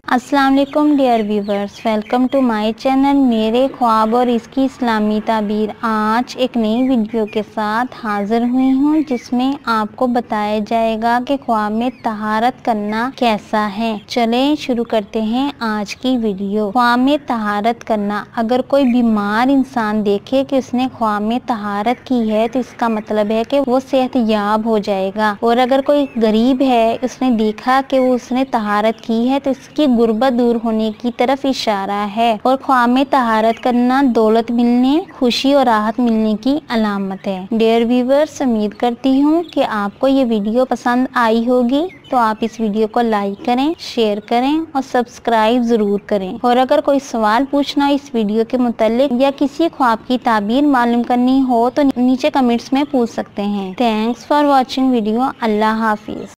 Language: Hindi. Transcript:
अस्सलाम वालेकुम dear viewers, welcome to my channel. मेरे ख्वाब और इसकी इस्लामी ताबीर। आज एक नई वीडियो के साथ हाजिर हुई हूँ जिसमें आपको बताया जाएगा कि ख्वाब में तहारत करना कैसा है। चलें शुरू करते हैं आज की वीडियो। ख्वाब में तहारत करना। अगर कोई बीमार इंसान देखे कि उसने ख्वाब में तहारत की है तो इसका मतलब है कि वो सेहतयाब हो जाएगा। और अगर कोई गरीब है, उसने देखा कि वो उसने तहारत की है तो इसकी गुर्बत दूर होने की तरफ इशारा है। और ख्वाब में तहारत करना दौलत मिलने, खुशी और राहत मिलने की अलामत है। डियर व्यूवर्स, उम्मीद करती हूँ कि आपको ये वीडियो पसंद आई होगी, तो आप इस वीडियो को लाइक करें, शेयर करें और सब्सक्राइब जरूर करें। और अगर कोई सवाल पूछना हो इस वीडियो के मुतालिक या किसी ख्वाब की ताबीर मालूम करनी हो तो नीचे कमेंट्स में पूछ सकते हैं। Thanks for watching video. अल्लाह हाफिज।